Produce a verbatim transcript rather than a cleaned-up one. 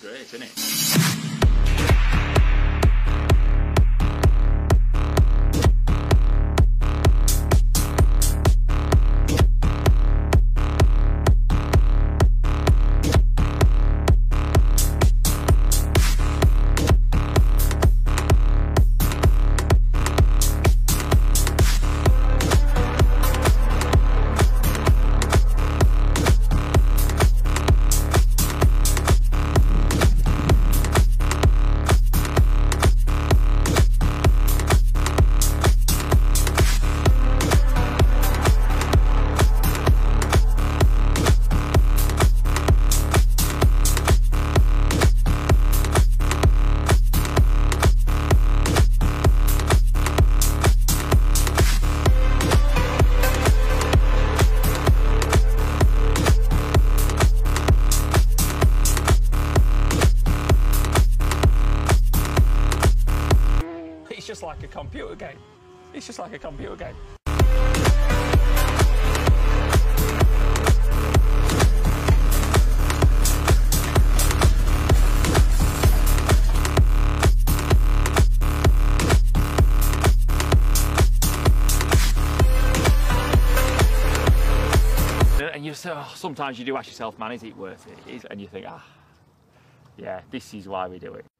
great, isn't it? It's just like a computer game. It's just like a computer game. And you say, oh, sometimes you do ask yourself, man, is it worth it? Is, and you think, ah, yeah, this is why we do it.